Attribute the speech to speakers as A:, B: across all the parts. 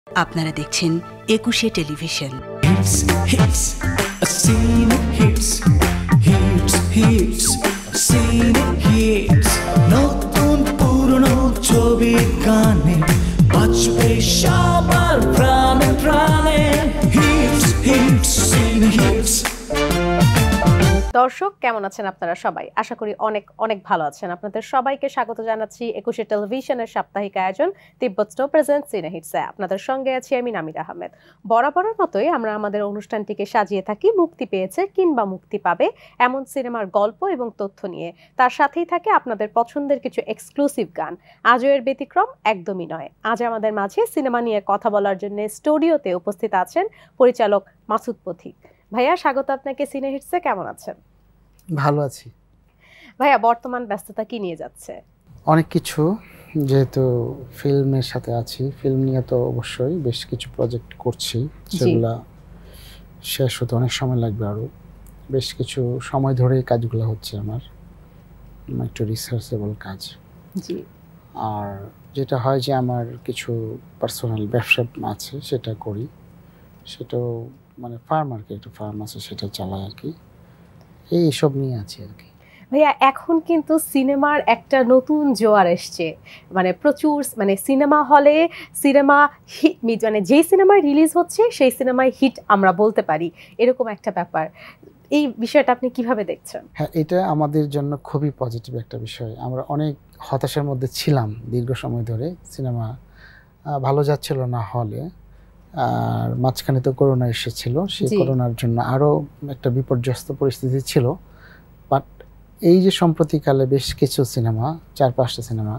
A: আপনারা দেখছেন Ekushey Television.
B: Cine Hitz, Hitz, Hitz, Cine Hitz, নতুন পুরনো ছবির গানে বাজবে সবার প্রাণে প্রাণে। Hitz, Hitz, Cine Hitz।
C: দর্শক কেমন আছেন আপনারা সবাই? আশা করি অনেক অনেক ভালো আছেন। আপনাদের সবাইকে স্বাগত জানাচ্ছি একুশে টেলিভিশনের সাপ্তাহিক আয়োজন তিব্বত স্নো প্রেজেন্ট সিনে হিটসে। আপনাদের সঙ্গে আছি আমি নামিরা আহমেদ। বরাবরের মতোই আমরা আমাদের অনুষ্ঠানটিকে সাজিয়ে থাকি মুক্তি পেয়েছে কিংবা মুক্তি পাবে এমন সিনেমার গল্প এবং তথ্য নিয়ে। তার সাথেই থাকে আপনাদের পছন্দের কিছু এক্সক্লুসিভ গান। আজও এর ব্যতিক্রম একদমই নয়। আজ আমাদের মাঝে সিনেমা নিয়ে কথা বলার জন্য স্টুডিওতে উপস্থিত আছেন পরিচালক মাসুদ পথিক। ভাইয়া স্বাগত আপনাকে সিনে হিটসে। কেমন আছেন?
D: ভালো আছি
C: ভাইয়া। বর্তমান ব্যস্ততা কি নিয়ে যাচ্ছে?
D: অনেক কিছু, যেহেতু ফিল্মের সাথে আছি, ফিল্ম নিয়ে তো অবশ্যই বেশ কিছু প্রজেক্ট করছি, সেগুলা শেষ হতে অনেক সময় লাগবে। আরও বেশ কিছু সময় ধরে কাজগুলো হচ্ছে আমার একটু রিসার্চেবল কাজ।
C: জি। আর
D: যেটা হয় যে আমার কিছু পার্সোনাল ব্যবসা আছে, সেটা করি। সেটাও মানে ফার্ম আর কি, একটা ফার্ম আছে, সেটা চালাই আর কি। এইসব নিয়ে আছি আর কি।
C: ভাইয়া এখন কিন্তু সিনেমার একটা নতুন জোয়ার এসছে, মানে প্রচুর মানে সিনেমা হলে সিনেমা হিট, মানে যেই সিনেমায় রিলিজ হচ্ছে সেই সিনেমায় হিট আমরা বলতে পারি, এরকম একটা ব্যাপার। এই বিষয়টা আপনি কিভাবে দেখছেন?
D: হ্যাঁ, এটা আমাদের জন্য খুবই পজিটিভ একটা বিষয়। আমরা অনেক হতাশার মধ্যে ছিলাম দীর্ঘ সময় ধরে, সিনেমা ভালো যাচ্ছিল না হলে। আর মাঝখানে তো করোনা এসেছিল, সেই করোনার জন্য আরও একটা বিপর্যস্ত পরিস্থিতি ছিল। বাট এই যে সম্প্রতিকালে বেশ কিছু সিনেমা, 4-5টা সিনেমা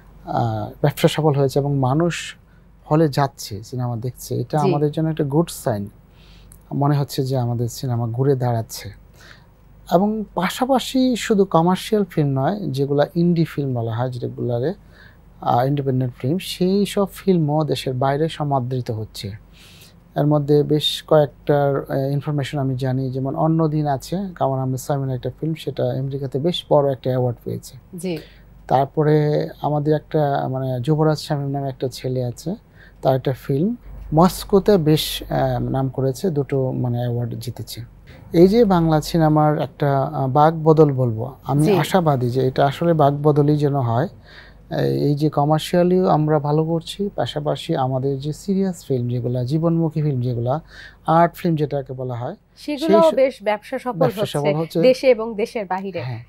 D: ব্যবসা সফল হয়েছে এবং মানুষ হলে যাচ্ছে, সিনেমা দেখছে, এটা আমাদের জন্য একটা গুড সাইন। মনে হচ্ছে যে আমাদের সিনেমা ঘুরে দাঁড়াচ্ছে। এবং পাশাপাশি শুধু কমার্শিয়াল ফিল্ম নয়, যেগুলো ইন্ডি ফিল্ম বলা হয়, যেগুলারে ইন্ডিপেন্ডেন্ট ফিল্ম, সেই সব ফিল্মও দেশের বাইরে সমাদৃত হচ্ছে। এর মধ্যে বেশ কয়েকটার ইনফরমেশন আমি জানি, যেমন অন্যদিন আছে কাওরান বাজার একটা ফিল্ম, সেটা আমেরিকাতে বেশ বড় একটা অ্যাওয়ার্ড পেয়েছে।
C: জি।
D: তারপরে আমাদের একটা মানে যুবরাজ শামীম নামে একটা ছেলে আছে, তার একটা ফিল্ম মস্কোতে বেশ নাম করেছে, দুটো মানে অ্যাওয়ার্ড জিতেছে। এই যে বাংলা সিনেমার একটা বাক বদল বলবো, আমি আশাবাদী যে এটা আসলে বাক বদলই যেন হয়। এই যে কমার্শিয়ালিও আমরা ভালো করছি, পাশাপাশি আমাদের যে সিরিয়াস ফিল্ম, যেগুলো জীবনমুখী ফিল্ম, যেগুলো আর্ট ফিল্ম যেটাকে বলা হয়,
C: সেগুলো বেশ ব্যবসা সফল হচ্ছে দেশে এবং দেশের বাইরে।
D: হ্যাঁ,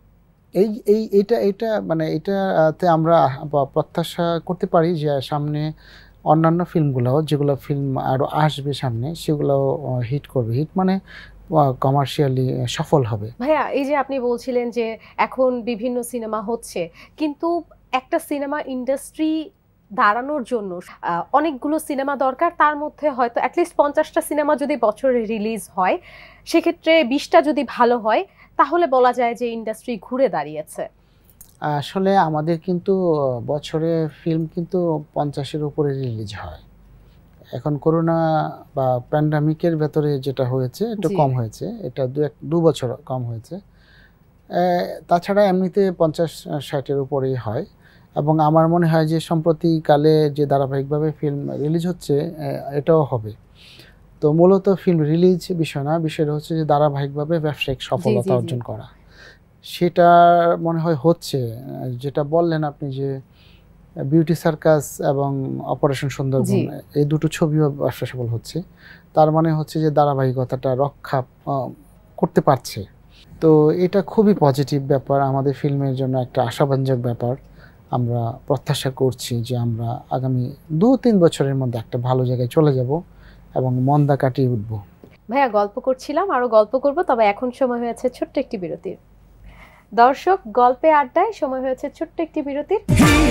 D: এইটা মানে এটাতে আমরা প্রত্যাশা করতে পারি যে সামনে অন্যান্য ফিল্মগুলো, যেগুলো ফিল্ম আরও আসবে সামনে, সেগুলো হিট করবে। হিট মানে কমার্শিয়ালি সফল হবে।
C: ভাইয়া, এই যে আপনি বলছিলেন যে এখন বিভিন্ন সিনেমা হচ্ছে, কিন্তু একটা সিনেমা ইন্ডাস্ট্রি দাঁড়ানোর জন্য অনেকগুলো সিনেমা দরকার। তার মধ্যে হয়তো অ্যাটলিস্ট 50টা সিনেমা যদি বছরে রিলিজ হয়, সেক্ষেত্রে 20টা যদি ভালো হয়, তাহলে বলা যায় যে ইন্ডাস্ট্রি ঘুরে দাঁড়িয়েছে।
D: আসলে আমাদের কিন্তু বছরে ফিল্ম কিন্তু 50-এর উপরে রিলিজ হয়। এখন করোনা বা প্যান্ডামিকের ভেতরে যেটা হয়েছে একটু কম হয়েছে, এটা 2 বছর কম হয়েছে। তাছাড়া এমনিতে 50-60-এর উপরেই হয়। এবং আমার মনে হয় যে সম্প্রতিকালে যে ধারাবাহিকভাবে ফিল্ম রিলিজ হচ্ছে, এটাও হবে। তো মূলত ফিল্ম রিলিজ বিষয় না, বিষয়টা হচ্ছে যে ধারাবাহিকভাবে ব্যবসায়িক সফলতা অর্জন করা। সেটা মনে হয় হচ্ছে। যেটা বললেন আপনি যে বিউটি সার্কাস এবং অপারেশন সুন্দরবন, এই দুটো ছবিও ব্যবসা সফল হচ্ছে, তার মানে হচ্ছে যে ধারাবাহিকতাটা রক্ষা করতে পারছে। তো এটা খুবই পজিটিভ ব্যাপার, আমাদের ফিল্মের জন্য একটা আশাব্যঞ্জক ব্যাপার। আমরা প্রত্যাশা করছি যে আমরা আগামী 2-3 বছরের মধ্যে একটা ভালো জায়গায় চলে যাব এবং মন্দা কাটিয়ে উঠব।
C: ভাইয়া, গল্প করছিলাম, আরও গল্প করব, তবে এখন সময় হয়েছে ছোট্ট একটি বিরতির। দর্শক, গল্পে আড্ডায় সময় হয়েছে ছোট্ট একটি বিরতির।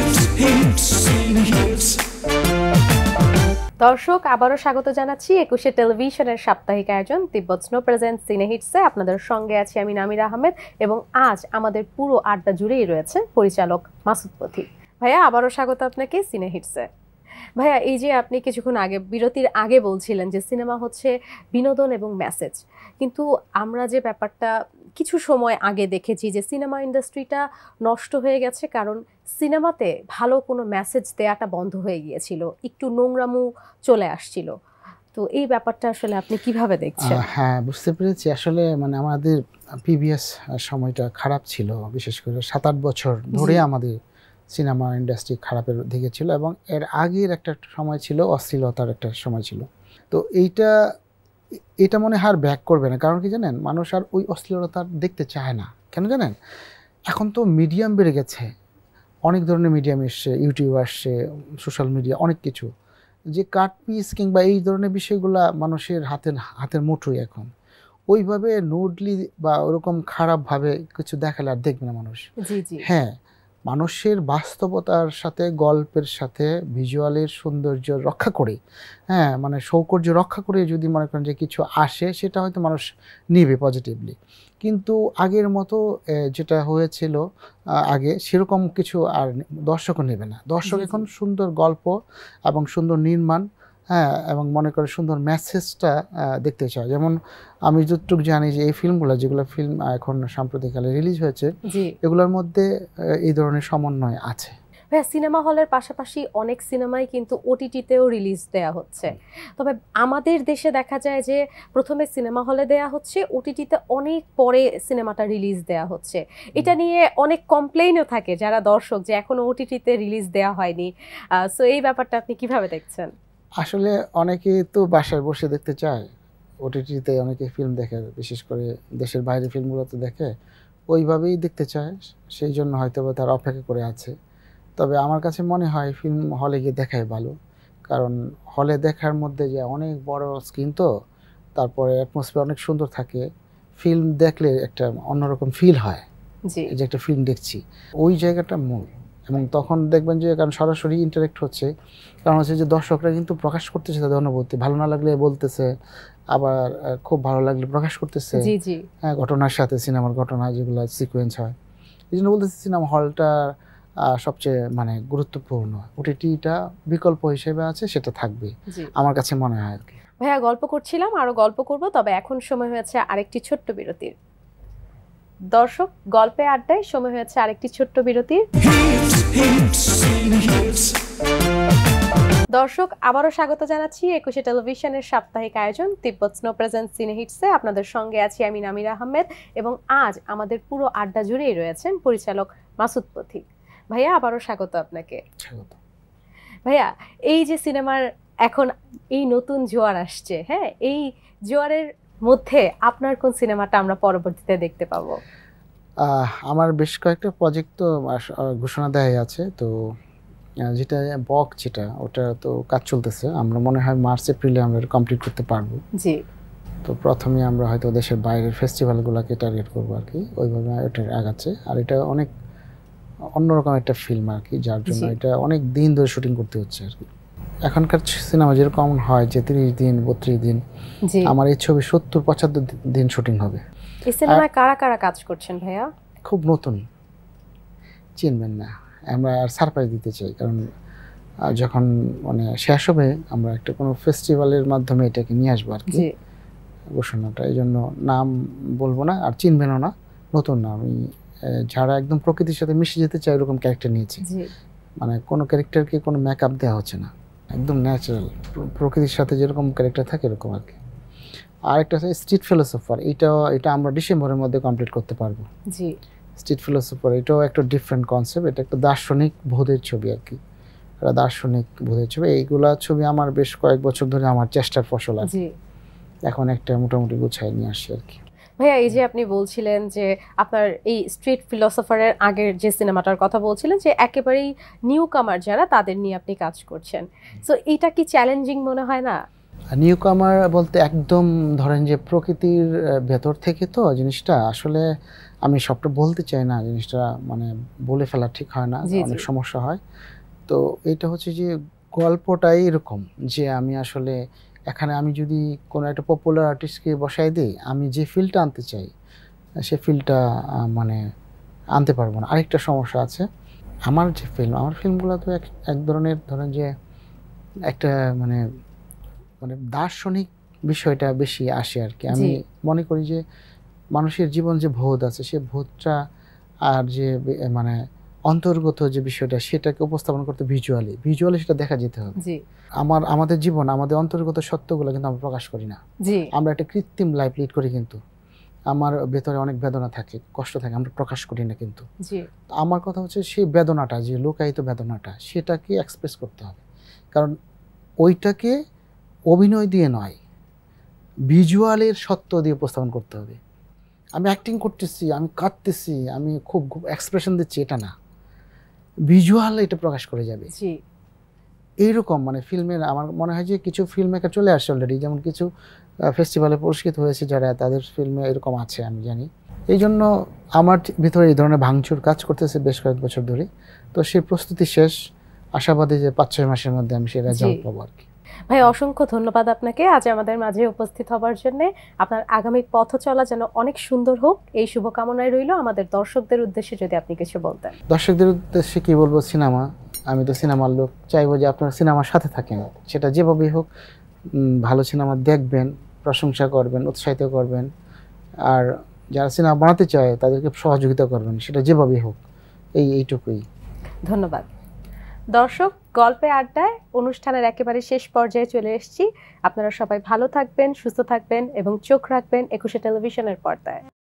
C: দর্শক, আবারও স্বাগত জানাচ্ছি একুশে টেলিভিশনের সাপ্তাহিক আয়োজন তিব্বত স্নো প্রেজেন্ট সিনে হিটসে। আপনাদের সঙ্গে আছি আমি নামিরা আহমেদ, এবং আজ আমাদের পুরো আড্ডা জুড়েই রয়েছে পরিচালক মাসুদ পথিক। ভাইয়া, আবারও স্বাগত আপনাকে সিনে হিটসে। ভাইয়া এই যে আপনি কিছুক্ষণ আগে বিরতির আগে বলছিলেন যে সিনেমা হচ্ছে বিনোদন এবং মেসেজ, কিন্তু আমরা যে ব্যাপারটা কিছু সময় আগে দেখেছি যে সিনেমা ইন্ডাস্ট্রিটা নষ্ট হয়ে গেছে, কারণ সিনেমাতে ভালো কোনো মেসেজ দেওয়াটা বন্ধ হয়ে গিয়েছিল, একটু নোংরামু চলে আসছিল। তো এই ব্যাপারটা আসলে আপনি কিভাবে দেখছেন?
D: হ্যাঁ, বুঝতে পেরেছি। আসলে মানে আমাদের প্রিভিয়াস সময়টা খারাপ ছিল, বিশেষ করে 7-8 বছর ধরে আমাদের সিনেমা ইন্ডাস্ট্রি খারাপের দিকে ছিল, এবং এর আগের একটা সময় ছিল অশ্লীলতার একটা সময় ছিল। তো এটা মনে হয় আর ব্যাক করবে না। কারণ কি জানেন, মানুষ আর ওই অশ্লীলতা দেখতে চায় না। কেন জানেন? এখন তো মিডিয়াম বেড়ে গেছে, অনেক ধরনের মিডিয়াম এসছে, ইউটিউব আসছে, সোশ্যাল মিডিয়া, অনেক কিছু, যে কাট পিস কিংবা এই ধরনের বিষয়গুলা মানুষের হাতের মুঠোই এখন। ওইভাবে নুডলি বা ওরকম খারাপভাবে কিছু দেখালে আর দেখবে না মানুষ। হ্যাঁ, মানুষের বাস্তবতার সাথে, গল্পের সাথে, ভিজুয়ালের সৌন্দর্য রক্ষা করে, হ্যাঁ মানে সৌকর্য রক্ষা করে যদি মনে করেন যে কিছু আসে, সেটা হয়তো মানুষ নিবে পজিটিভলি। কিন্তু আগের মতো যেটা হয়েছিল আগে, সেরকম কিছু আর দর্শকও নেবে না। দর্শক এখন সুন্দর গল্প এবং সুন্দর নির্মাণ, হ্যাঁ, এবং মনে করে সুন্দর মেসেজটা দেখতে চায়। যেমন আমি যতটুকু জানি যে এই ফিল্মগুলো, যেগুলো ফিল্ম এখন সাম্প্রতিককালে রিলিজ হয়েছে, এগুলোর মধ্যে এই ধরনের সমন্বয় আছে।
C: ভাইয়া সিনেমা হলের পাশাপাশি অনেক সিনেমাই কিন্তু ওটিটিতেও রিলিজ দেয়া হচ্ছে, তবে আমাদের দেশে দেখা যায় যে প্রথমে সিনেমা হলে দেয়া হচ্ছে, ওটিটিতে অনেক পরে সিনেমাটা রিলিজ দেয়া হচ্ছে। এটা নিয়ে অনেক কমপ্লেইনও থাকে যারা দর্শক, যে এখনো ওটিটিতে রিলিজ দেয়া হয়নি। সো এই ব্যাপারটা আপনি কিভাবে দেখছেন?
D: আসলে অনেকে তো বাসায় বসে দেখতে চায়, ওটিটিতে অনেকে ফিল্ম দেখে, বিশেষ করে দেশের বাইরে ফিল্মগুলোতে দেখে, ওইভাবেই দেখতে চায়, সেই জন্য হয়তো তার অপেক্ষা করে আছে। তবে আমার কাছে মনে হয় ফিল্ম হলে গিয়ে দেখাই ভালো, কারণ হলে দেখার মধ্যে যে অনেক বড় স্ক্রিন, তো তারপরে অ্যাটমসফিয়ার অনেক সুন্দর থাকে, ফিল্ম দেখলে একটা অন্যরকম ফিল হয় যে একটা ফিল্ম দেখছি, ওই জায়গাটা মূল। এবং তখন দেখবেন যে কারণ সরাসরি ইন্টারেক্ট হচ্ছে, কারণ হচ্ছে যে দর্শকরা কিন্তু প্রকাশ করতেছে তাদের অনুভূতি, ভালো না লাগলে বলতেছে, আবার খুব ভালো লাগলে প্রকাশ করতেছে, হ্যাঁ, ঘটনার সাথে, সিনেমার ঘটনা যেগুলো সিকোয়েন্স হয়। এই জন্য বলতেছে সিনেমা হলটা সবচেয়ে মানে গুরুত্বপূর্ণ। ওটিটিটা বিকল্প হিসেবে আছে, সেটা থাকবে আমার কাছে মনে হয় আর কি।
C: ভাইয়া গল্প করছিলাম, আরো গল্প করব, তবে এখন সময় হয়েছে আরেকটি ছোট্ট বিরতির। দর্শক, গল্পে আড্ডায় সময় হয়েছে আরেকটি ছোট্ট বিরতির। দর্শক, আবারও স্বাগত জানাচ্ছি একুশে টেলিভিশনের সাপ্তাহিক আয়োজন তিব্বত স্নো প্রেজেন্ট সিনে হিটসে। আপনাদের সঙ্গে আছি আমি নামিরা আহমেদ, এবং আজ আমাদের পুরো আড্ডা জুড়েই রয়েছেন পরিচালক মাসুদ পথিক। ভাইয়া আবারও স্বাগত আপনাকে। ভাইয়া, এই যে সিনেমার এখন এই নতুন জোয়ার আসছে, হ্যাঁ, এই জোয়ারের মধ্যে আপনার কোন সিনেমাটা আমরা পরবর্তীতে দেখতে পাবো?
D: আমার বেশ কয়েকটা প্রজেক্ট তো ঘোষণা দেওয়া আছে, তো যেটা যেটা ওটা তো কাজ চলতেছে, আমরা মনে হয় মার্চ এপ্রিলে আমরা কমপ্লিট করতে পারবো।
C: জি।
D: তো প্রথমে আমরা হয়তো দেশের বাইরের ফেস্টিভ্যালগুলোকে টার্গেট করবো আর কি, ওইভাবে এটা আগাচ্ছে। আর এটা অনেক অন্যরকম একটা ফিল্ম আর কি, যার জন্য এটা অনেক দিন ধরে শুটিং করতে হচ্ছে আর কি। এখনকার সিনেমা যেরকম হয় যে 30 দিন 32 দিন, আমার এই ছবি 70-75 দিন শুটিং হবে।
C: এই সিনেমায় কারা কারা কাজ করছেন ভাইয়া?
D: খুব নতুন, চিনবেন না, আমরা আর সারপ্রাইজ দিতে চাই, কারণ যখন মানে শেষ হবে আমরা একটা কোনো ফেস্টিভ্যালের মাধ্যমে এটাকে নিয়ে আসবো আর কি ঘোষণাটা। এই জন্য নাম বলবো না, আর চিনবেনও না, নতুন না। আমি যারা একদম প্রকৃতির সাথে মিশে যেতে চায় এরকম ক্যারেক্টার নিয়েছি, মানে কোনো ক্যারেক্টারকে কোনো মেকআপ দেওয়া হচ্ছে না, একদম ন্যাচারাল প্রকৃতির সাথে যেরকম ক্যারেক্টার থাকে এরকম আর কি। আর একটা আছে স্ট্রিট ফিলোসফার, এটা আমরা ডিসেম্বরের মধ্যে কমপ্লিট করতে পারবো। স্ট্রিট ফিলোসফার এটাও একটা ডিফারেন্ট কনসেপ্ট, এটা একটা দার্শনিক বোধের ছবি আর কি, একটা দার্শনিক বোধের ছবি। এইগুলা ছবি আমার বেশ কয়েক বছর ধরে আমার চেষ্টার ফসল আর কি, এখন একটা মোটামুটি গুছাই নিয়ে আসছি আর কি।
C: ভাইয়া, এই যে আপনি বলছিলেন যে আপনার এই স্ট্রিট ফিলোসফারের আগের যে সিনেমাটার কথা বলছিলেন, যে একেবারেই নিউ কামার যারা, তাদের নিয়ে আপনি কাজ করছেন, সো এটা কি চ্যালেঞ্জিং মনে হয় না?
D: নিউ কামার বলতে একদম ধরেন যে প্রকৃতির ভেতর থেকে, তো জিনিসটা আসলে আমি সবটা বলতে চাই না, জিনিসটা মানে বলে ফেলা ঠিক হয় না, অনেক সমস্যা হয়। তো এটা হচ্ছে যে গল্পটাই এরকম যে আমি আসলে এখানে আমি যদি কোনো একটা পপুলার আর্টিস্টকে বসাই দিই, আমি যে ফিলটা আনতে চাই সে ফিলটা মানে আনতে পারবো না। আরেকটা সমস্যা আছে, আমার ফিল্মগুলো তো এক ধরনের ধরেন যে একটা মানে মানে দার্শনিক বিষয়টা বেশি আসে আর কি। আমি মনে করি যে মানুষের জীবন যে বোধ আছে সে বোধটা আর যে মানে অন্তর্গত যে বিষয়টা সেটাকে উপস্থাপন করতে ভিজুয়ালি সেটা দেখা যেতে হবে। আমাদের জীবন আমাদের অন্তর্গত সত্যগুলো কিন্তু আমরা প্রকাশ করি না। আমরা একটা কৃত্রিম লাইফ লিড করি, কিন্তু আমার ভেতরে অনেক বেদনা থাকে, কষ্ট থাকে, আমরা প্রকাশ করি না। কিন্তু আমার কথা হচ্ছে সেই বেদনাটা, যে লোকায়িত বেদনাটা, সেটাকে এক্সপ্রেস করতে হবে। কারণ ওইটাকে অভিনয় দিয়ে নয়, ভিজুয়ালের সত্য দিয়ে উপস্থাপন করতে হবে। আমি অ্যাক্টিং করতেছি, আমি কাঁদতেছি, আমি খুব এক্সপ্রেশন দিচ্ছি, এটা না, ভিজুয়াল এটা প্রকাশ করে যাবে। এইরকম মানে ফিল্মের আমার মনে হয় যে কিছু ফিল্ম মেকার চলে আসছে অলরেডি, যেমন কিছু ফেস্টিভ্যালে পুরস্কৃত হয়েছে যারা, তাদের ফিল্মে এরকম আছে আমি জানি। এই জন্য আমার ভিতরে এই ধরনের ভাঙচুর কাজ করতেছে বেশ কয়েক বছর ধরে। তো সেই প্রস্তুতি শেষ, আশাবাদী যে 5-6 মাসের মধ্যে আমি সেই রেজাল্ট পাবো আর কি।
C: ভাই অসংখ্য ধন্যবাদ আপনাকে আজ আমাদের মাঝে উপস্থিত হবার জন্য। আপনার আগামী পথ চলা যেন অনেক সুন্দর হোক, এই শুভকামনায় রইল। আমাদের দর্শকদের উদ্দেশ্যে যদি আপনি কিছু বলতেন।
D: দর্শকদের উদ্দেশ্যে কি বলবো, সিনেমা, আমি তো সিনেমার লোক, চাইবো যে আপনারা সিনেমার সাথে থাকেন, সেটা যেভাবেই হোক। ভালো সিনেমা দেখবেন, প্রশংসা করবেন, উৎসাহিত করবেন, আর যারা সিনেমা বানাতে চায় তাদেরকে সহযোগিতা করবেন, সেটা যেভাবেই হোক। এইটুকুই।
C: ধন্যবাদ। দর্শক, গল্পে আড্ডায় অনুষ্ঠানের একেবারে শেষ পর্যায়ে চলে এসেছি। আপনারা সবাই ভালো থাকবেন, সুস্থ থাকবেন এবং চোখ রাখবেন একুশে টেলিভিশনের পর্দায়।